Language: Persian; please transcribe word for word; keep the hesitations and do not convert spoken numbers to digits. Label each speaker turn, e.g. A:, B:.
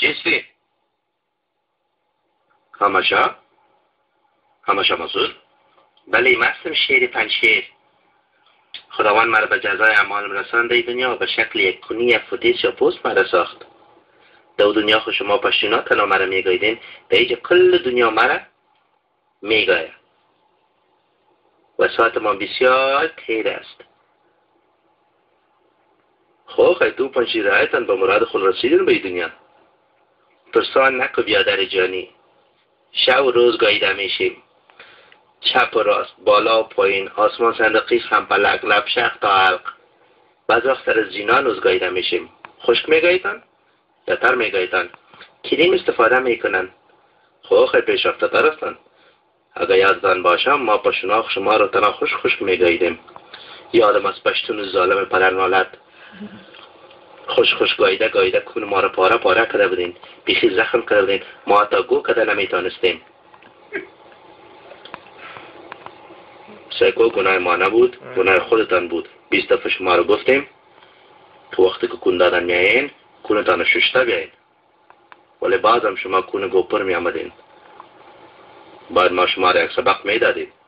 A: چیستی؟ همشا؟ همشا مسئول؟ بله مستم شیر پنشیر. خداوند مرا به جزای اعمال رسانده ای دنیا به شکل یک کنی یا فوتیس یا پوست مرا ساخت. دو دنیا خود شما پشتونا تنها مرا میگویدین، در اینجا کل دنیا مرا میگوید. و ساعت ما بسیار تیر است. خب خیلی تو پنشیر رایتن به مراد خود رسیدن به دنیا. ترسان نکو بیادر جانی. شب و روز گاییده میشیم. چپ و راست، بالا و پایین، آسمان صندقیس هم پلک، لب شخ تا حلق. بعض وقت سر زینان روز گاییده میشیم. خشک میگاییدن؟ یا تر میگاییدن؟ کریم استفاده میکنن. خب خیلی پیش رفته تر هستن. اگر یادتان باشم ما پشناخ شما رو تنها خشک خشک میگاییدیم. یادم از پشتون ظالم پدرنالت. خوش خوش گایده گایده کون ما را پاره پاره کرده بودین، بیخی زخم کرده بودین، ما حتی گو کده نمیتانستیم. سیکو گناه ما نبود، گناه خودتان بود. بیست دفعه شما رو گفتیم تو وقتی که کون دادن میایین کونتان ششته بیاین، ولی بعض هم شما کون گوپر می آمدین. بعد ما شما را یک سبق می دادیم.